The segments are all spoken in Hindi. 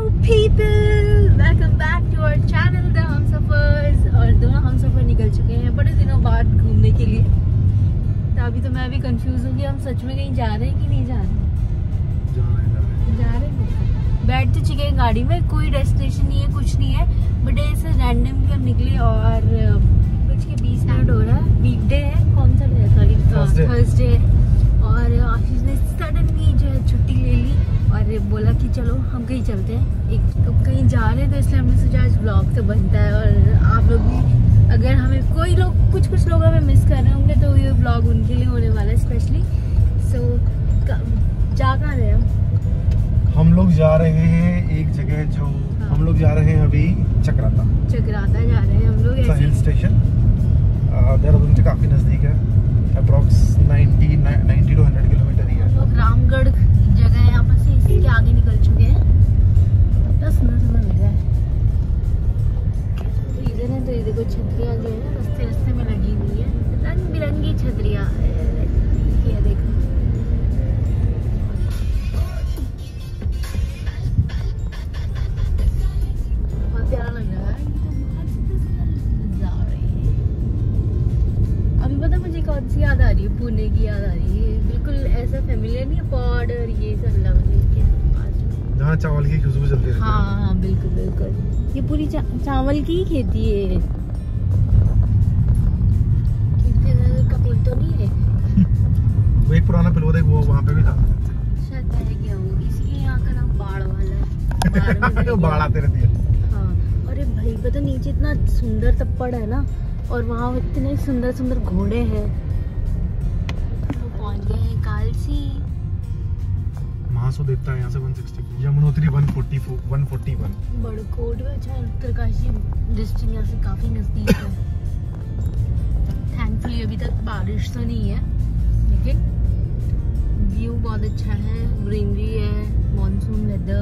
people, welcome back to our channel The Humsafers। और दोनों हमसफर निकल चुके हैं बड़े दिनों बाद घूमने के लिए। तो अभी तो मैं भी कंफ्यूज हूँ कि हम सच में कहीं जा रहे हैं कि नहीं जा रहे हैं। बैठ तो चुके हैं गाड़ी में, कोई डेस्टिनेशन नहीं है, कुछ नहीं है, बट ऐसे रैंडम हम निकले और कुछ के 20 मिनट हो रहा है। वीकडे है, कौन सा डे है? Sorry Thursday. और आशीष ने सडनली जो है छुट्टी ले ली और बोला कि चलो हम कहीं चलते हैं, एक तो कहीं जा रहे हैं, तो इसलिए हमने सोचा आज व्लॉग तो बनता है। और आप लोग भी अगर हमें कोई लोग कुछ लोग हमें मिस कर रहे होंगे तो ये व्लॉग उनके लिए होने वाला है स्पेशली। सो जा कहाँ रहे हैं हम लोग? जा रहे हैं एक जगह जो हम लोग जा रहे हैं अभी चक्राता जा रहे हैं हम लोग। हिल स्टेशन देहरादून से काफी नजदीक है, अप्रॉक्स 90 to 100 किलोमीटर ही है। लोग रामगढ़ जगह है यहाँ पर से, इसके आगे निकल चुके हैं। इतना सुंदर लग रहा है। इधर है तो ये देखो छतरियाँ जो है ना रास्ते में लगी हुई है, रंग बिरंगी छतरियाँ ये देखो। बहुत प्यारा लग रहा है। अभी पता मुझे कौन सी याद आ रही है? पुणे की याद आ रही है। बिल्कुल ऐसा फेमिलियर नहीं है, पॉड और ये सब लग रही है जहाँ चावल की खुशबू चलती रहती है। हाँ बिल्कुल। ये पूरी चावल की ही खेती है। कपिल तो नहीं है। वो एक पुराना पिलवद है, वो वहाँ पे भी जाता है शायद रह गया वो, इसलिए यहाँ का नाम बाढ़ वाला है। बाढ़ आते रहती है। हाँ, अरे भाई पता नीचे इतना सुंदर तप्पड़ है ना, और वहाँ इतने सुंदर घोड़े हैं। तो पहुँच गए हैं कालसी। महासो देवता है यहाँ से 160, यमुनोत्री 141। बड़कोट में अच्छा उत्तरकाशी डिस्ट्रिक्ट यहाँ से काफी नजदीक है। थैंकफुली अभी तक बारिश तो नहीं है, लेकिन व्यू बहुत अच्छा है, ग्रीनरी है, मॉनसून वेदर।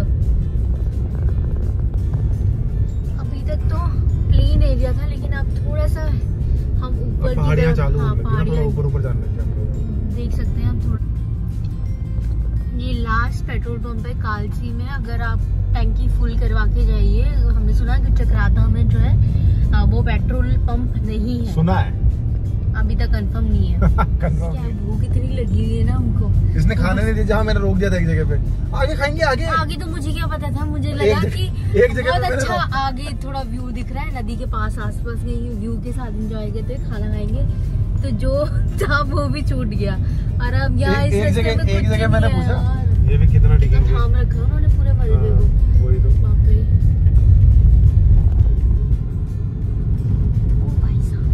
अभी तक तो प्लेन एरिया था, लेकिन अब थोड़ा सा हम ऊपर पहाड़ियाँ चालू हो गई, थोड़ा ऊपर जाने लगे हम लोग। देख सकते हैं हम थोड़ा। ये लास्ट पेट्रोल पंप है कालसी में। अगर आप टैंकी फुल करवा के जाइए, हमने सुना कि चक्राता में जो है वो पेट्रोल पंप नहीं है। सुना है, अभी तक कंफर्म नहीं है। क्या भूख इतनी लगी हुई है ना हमको। इसने खाने नहीं दिया, जहाँ मैंने रोक दिया था एक जगह पे। आगे खाएंगे आगे तो मुझे क्या पता था, मुझे लगा कि एक जगह बहुत अच्छा आगे थोड़ा व्यू दिख रहा है नदी के पास, आसपास के व्यू के साथ एंजॉय करते हुए खाना खाएंगे। तो जो था वो भी छूट गया। और अब यहाँ एक जगह मैंने पूछा ये भी कितना टिकेंगे। थाम रखा उन्होंने पूरे मलबे को। वही तो। बाप रे। ओ भाई साहब,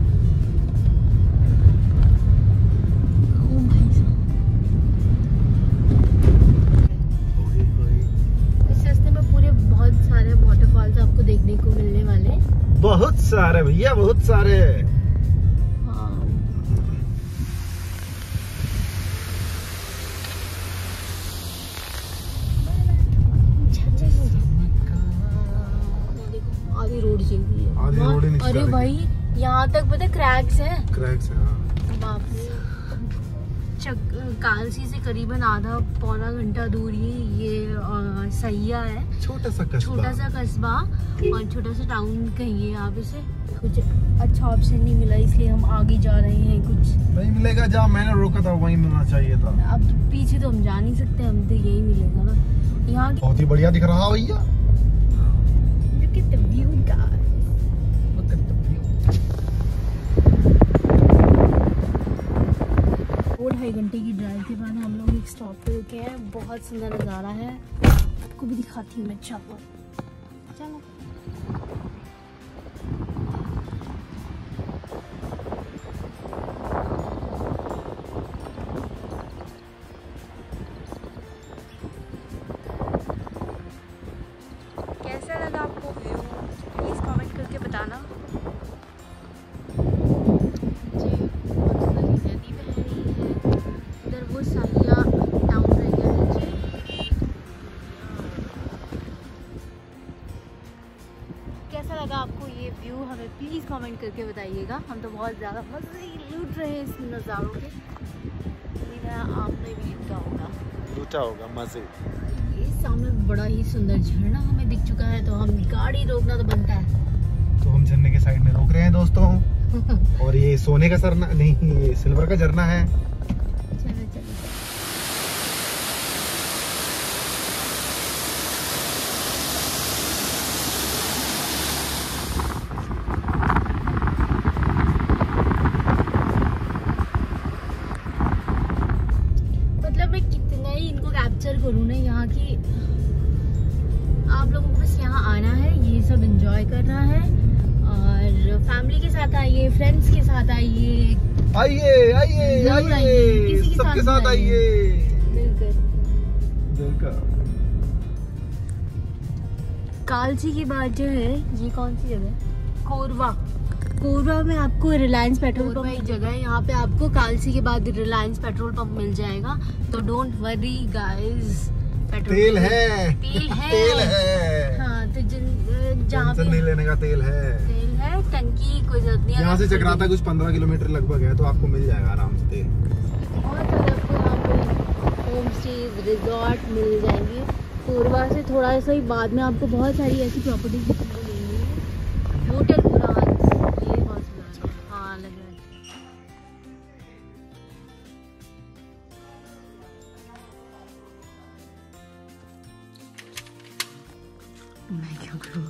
इस रास्ते में पूरे बहुत सारे वाटरफॉल्स आपको देखने को मिलने वाले। बहुत सारे भैया, बहुत सारे। आधी रोड चाहिए। अरे भाई यहाँ तक पता क्रैक्स है। बाप रे। कालसी से करीबन आधा पौना घंटा दूर ये सैया है, छोटा सा कस्बा और छोटा सा टाउन कहिए आप इसे। कुछ अच्छा ऑप्शन नहीं मिला, इसलिए हम आगे जा रहे हैं। कुछ नहीं मिलेगा, जहाँ मैंने रोका था वहीं मिलना चाहिए था। अब तो पीछे तो हम जा नहीं सकते, हम तो यही मिलेगा ना। यहाँ बहुत ही बढ़िया दिख रहा भैया। Look at the view, guys. Look at the view. 2-2.5 घंटे की ड्राइव के बाद हम लोग एक स्टॉप पे रुके हैं। बहुत सुंदर नज़ारा है, आपको भी दिखाती हूँ मैं। चलो कैसा लगा आपको व्यू, प्लीज़ कमेंट करके बताना। कैसा लगा आपको ये व्यू, हमें प्लीज़ कमेंट करके बताइएगा। हम तो बहुत ज़्यादा मज़े लूट रहे हैं इस नज़ारों के। आपने भी लूटा होगा मज़े। ये सामने बड़ा ही सुंदर झरना हमें दिख चुका है, तो हम गाड़ी रोकना तो बनता है। तो हम झरने के साइड में रोक रहे हैं दोस्तों। और ये सोने का झरना नहीं, ये सिल्वर का झरना है। चलो चलो। मतलब मैं कितना ही इनको कैप्चर करूँ ना, यहाँ की आप लोगों को बस यहाँ आना है, ये सब एंजॉय करना है, और फैमिली के साथ आइए, फ्रेंड्स के साथ आइए, आइए आइए आइए, किसी के सबके साथ आइए। बिल्कुल। कालची की बात जो है, ये कौन सी जगह है? कोरवा। कोरवा में आपको रिलायंस पेट्रोल पंप एक जगह है, यहाँ पे आपको कालसी के बाद रिलायंस पेट्रोल पंप मिल जाएगा, तो डोंट वरी गाइस। तेल है, तेल है। हाँ, तो जहाँ पे नहीं लेने का तेल है टंकी कोई जरूरत नहीं है। यहाँ से चक्राता कुछ 15 किलोमीटर लगभग है, तो आपको मिल जाएगा आराम से तेल। बहुत सारे आपको यहाँ पे होम स्टेज, रिजॉर्ट मिल जाएंगे। कोरबा से थोड़ा सा ही बाद में आपको बहुत सारी ऐसी प्रॉपर्टीज देखने को मिलेंगी। होटल मुराद, ये बहुत सुना है। हाँ, लग रहा है। मैं क्यों करूँ?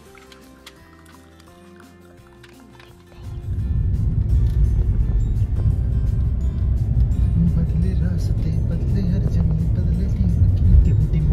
बदले रास्ते, बदले हर जमीन, बदले टीम की टीम।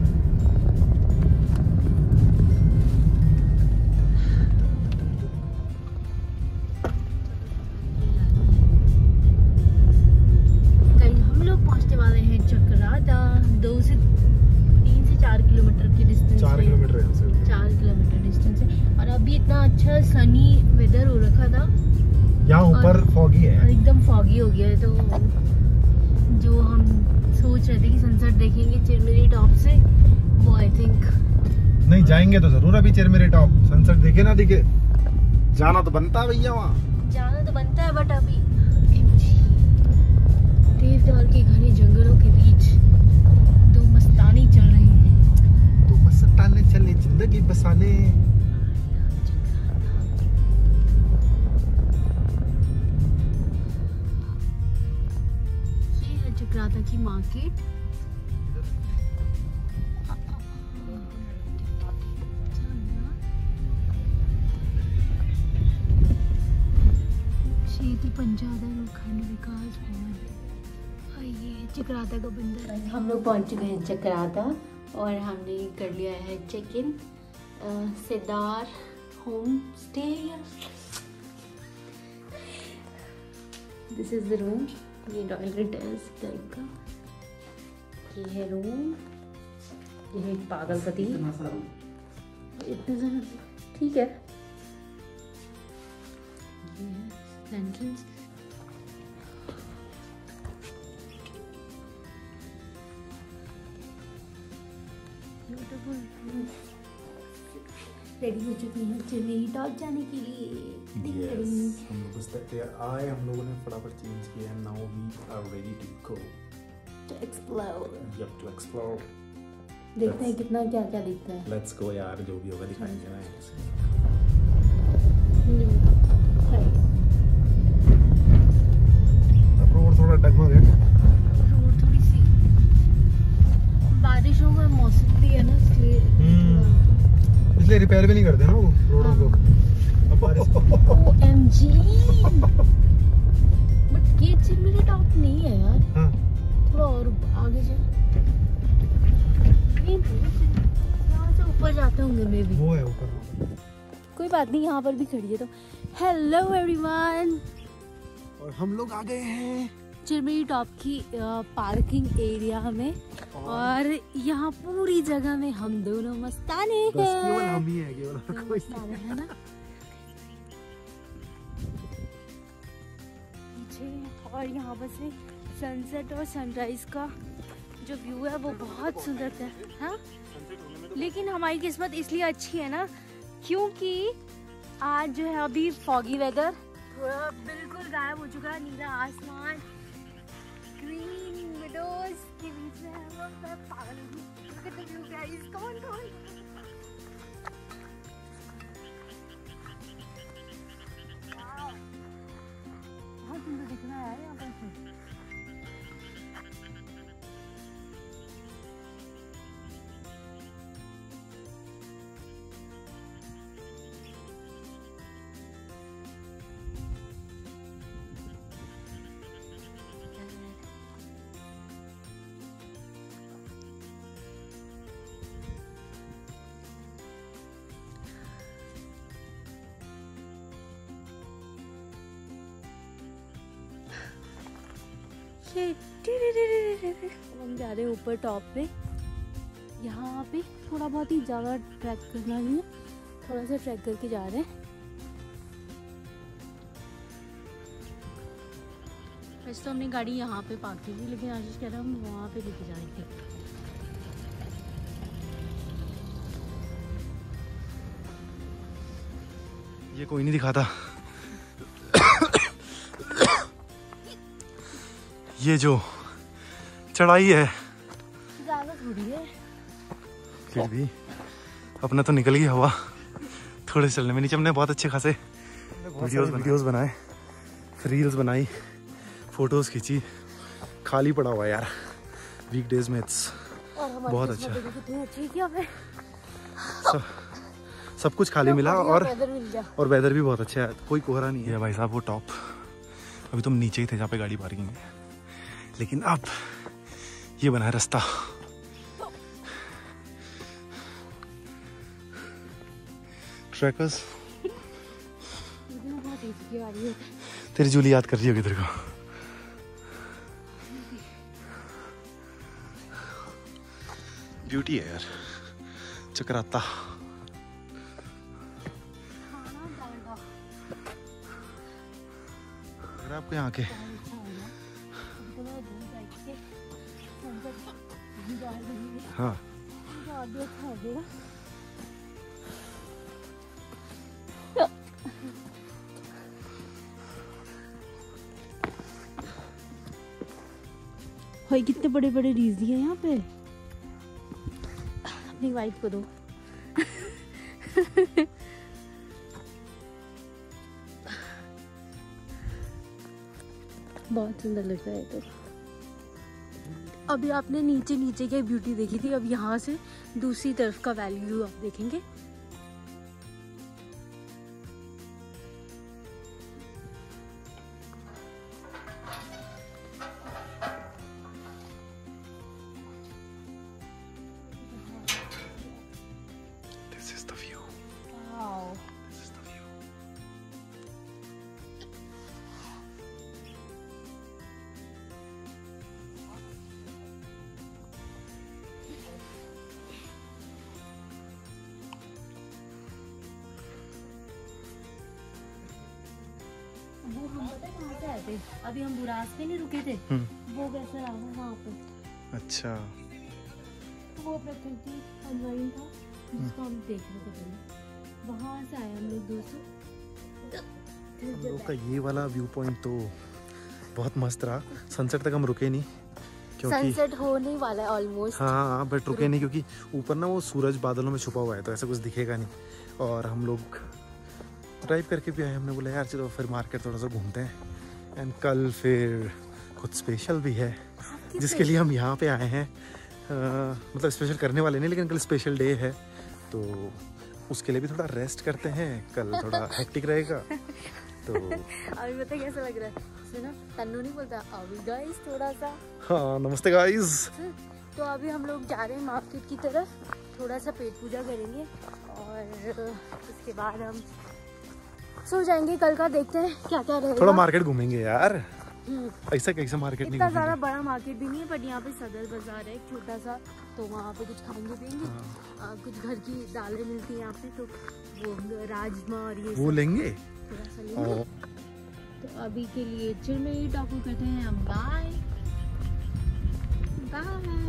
कहीं हम लोग पहुंचने वाले हैं चक्राता। 3 से 4 किलोमीटर की डिस्टेंस 4 किलोमीटर यहाँ से। 4 किलोमीटर डिस्टेंस है, और अभी इतना अच्छा सनी वेदर हो रखा था, यहाँ ऊपर फॉगी और है, एकदम फॉगी हो गया है। तो जो हम सोच रहे थे कि सनसेट देखेंगे चिरमिरी टॉप से, वो आई थिंक नहीं जाएंगे तो जरूर अभी चिरमिरी टॉप। सनसेट दिखे ना दिखे, जाना तो बनता है भैया, वहाँ जाना तो बनता है, बट अभी देवदार के घने जंगलों के बीच दो मस्तानी चल रही है। तो मस्ताने चले जिंदगी बसाने। ये है चक्राता की मार्केट। क्षेत्र पंचायत खंड विकास भवन, ये चक्राता का बंदर। हम लोग पहुंच चुके हैं चक्राता, और हमने कर लिया है check in Siddhar home stay. This is the room, ये टॉयलेट है इस टाइप का, ये है रूम, ये है एक पागलपति, इतने सारे, ठीक है। ये है एंट्रेंस। रेडी हो चुकी हैं चिरमिरी टॉप जाने के लिए। हम लोग बस आए, हम लोगों ने फटाफट चेंज किया है। Now we are ready to go to explore. Yup, to explore. देखते हैं कितना क्या क्या दिखता है। लेट्स गो यार, जो भी होगा दिखाएंगे ना। अब रोड थोड़ा डगमग है, रोड थोड़ी सी, बारिशों का मौसम भी है ना, इसलिए रिपेयर भी नहीं करते ना वो रोडों को। अब बारिश OMG, बट ये चिरमिरी टॉप नहीं है यार। हाँ, थोड़ा और आगे चल, यहाँ से ऊपर जाते होंगे मे बी। वो है ऊपर। कोई बात नहीं, यहाँ पर भी खड़ी है। तो हेलो एवरीवन, और हम लोग आ गए हैं चिरमिरी टॉप की पार्किंग एरिया में, और यहाँ पूरी जगह में हम दोनों मस्ताने हैं। केवल हम ही हैं, केवल और कोई मस्ताने है ना पीछे। और यहाँ पर से सनसेट और सनराइज का जो व्यू है वो बहुत सुंदर है। हाँ, लेकिन हमारी किस्मत इसलिए अच्छी है ना, क्योंकि आज जो है अभी फॉगी वेदर थोड़ा बिल्कुल गायब हो चुका है। नीला आसमान, ग्रीन विडोज के बीच में हम लोग, मैं पागल हूँ। Look at the view, guys. Come on, come on. Wow. बहुत सुंदर दिख रहा है यहाँ पर से। हम जा रहे हैं ऊपर टॉप पे। यहाँ पे थोड़ा बहुत ही ज़्यादा ट्रैक करना नहीं है, थोड़ा सा ट्रैक करके जा रहे हैं। वैसे तो हमने गाड़ी यहाँ पे पार्क की थी, लेकिन आशीष कह रहा हम वहाँ पे लेके जाएंगे। ये कोई नहीं दिखाता। ये जो चढ़ाई है ज़्यादा थोड़ी है, फिर भी अपना तो निकल गई हवा थोड़े चलने में। नीचे हमने बहुत अच्छे खासे वीडियोस बनाए, रील्स बनाई, फोटोज खींची। खाली पड़ा हुआ यार वीकडेज में, बहुत अच्छा। सब कुछ खाली मिला और वेदर भी बहुत अच्छा है, कोई कोहरा नहीं है भाई साहब। वो टॉप, अभी तुम नीचे ही थे जहाँ पे गाड़ी पार्किंग है, लेकिन अब ये बना है रास्ता। ट्रैकर्स तेरी जूली याद कर रही होगी तेरे को। ब्यूटी है यार, चक्राता। अगर आपको यहाँ के हाँ भाई कितने बड़े बड़े रीज दिए यहाँ पे। अपनी वाइफ को दो। बहुत सुंदर लग रहा है तो। अभी आपने नीचे नीचे की ब्यूटी देखी थी, अब यहाँ से दूसरी तरफ का वैल्यू आप देखेंगे। This is the view. Wow. This is the view. वो हम पता है कहाँ से आए थे? अभी हम बुरास पे नहीं रुके थे, वो कैसे रहा वहाँ पे। अच्छा, वो प्रकृति अनवाइन था जिसको हम देख रहे थे पहले, वहाँ से आए हम लोग दोस्तों। हम लोग का ये वाला व्यू पॉइंट तो बहुत मस्त रहा। सनसेट तक हम रुके नहीं क्योंकि सनसेट होने वाला है ऑलमोस्ट। हाँ बट रुके नहीं क्योंकि ऊपर ना वो सूरज बादलों में छुपा हुआ है, तो ऐसा कुछ दिखेगा नहीं। और हम लोग ड्राइव करके भी आए, हमने बोला यार चलो फिर मार्केट थोड़ा सा घूमते हैं। एंड कल फिर कुछ स्पेशल भी है जिसके लिए हम यहाँ पे आए हैं। मतलब स्पेशल करने वाले नहीं, लेकिन कल स्पेशल डे है तो उसके लिए भी थोड़ा रेस्ट करते हैं। कल थोड़ा हेक्टिक रहेगा तो अभी पता कैसा लग रहा है, सुनो तन्नू नहीं बोलता अभी गाइस थोड़ा सा। हाँ नमस्ते गाइस। तो अभी हम लोग जा रहे हैं मार्केट की तरफ, थोड़ा सा पेट पूजा करेंगे और उसके बाद हम सो जाएंगे। कल का देखते हैं क्या क्या रहेगा। थोड़ा मार्केट घूमेंगे यार, ऐसा कैसा मार्केट नहीं इतना ज़्यादा बड़ा मार्केट भी नहीं है, बट यहाँ पे सदर बाजार है एक छोटा सा, तो वहाँ पे कुछ खाएंगे पिएंगे। कुछ घर की दालें मिलती है यहाँ पे, तो वो राजमा और ये वो लेंगे थोड़ा सा लेंगे। तो अभी के लिए चिल में ही टॉक करते हैं हम। Bye bye.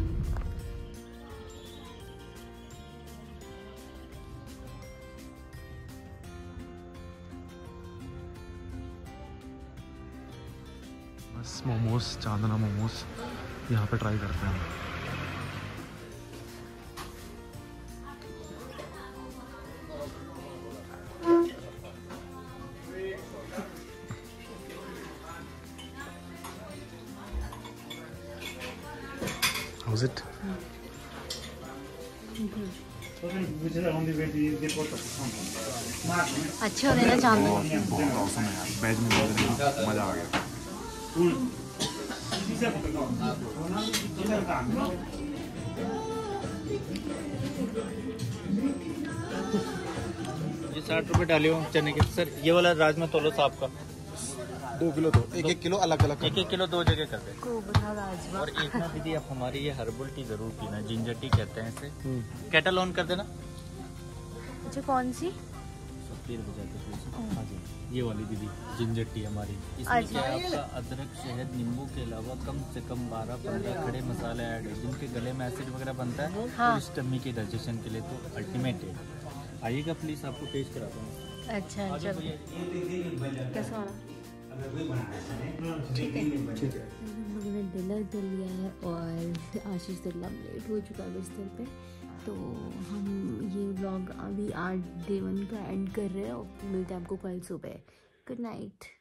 Momos, Chandna momos यहाँ पे ट्राई करते हैं। अपोजिट। अच्छे होने ना चांद बहुत औसम है यार, वेज में मजा आ गया। ये 60 रुपए डाले हो चने के। सर ये वाला राजमा तोलो साहब का 2 किलो दो, 1-1 किलो अलग अलग। 1-1 किलो 2 जगह कर दे। राजमा। और एक ना दीदी आप हमारी ये हर्बल टी जरूर पीना, जिंजर टी कहते हैं इसे। केटल ऑन कर देना। अच्छा कौन सी? फिर बजाते हाँ जी, ये वाली दीदी जिंजर टी हमारी। इसमें क्या है आपका अदरक, शहद, नींबू के अलावा कम से कम 12-15 खड़े मसाले ऐड है, जिनके गले में एसिड वगैरह बनता है। हाँ। तो इस टम्मी के डाइजेशन के लिए तो अल्टीमेट है। आइएगा प्लीज, आपको टेस्ट कराता हूँ। अच्छा चलो कैसा वाला? ठीक है। हमने डिनर कर लिया है और आशीष दुल्ला लेट हो चुका है बिस्तर पे, तो हम ये व्लॉग अभी आज डे 1 का एंड कर रहे हैं और मिलते हैं आपको कल सुबह। Good night.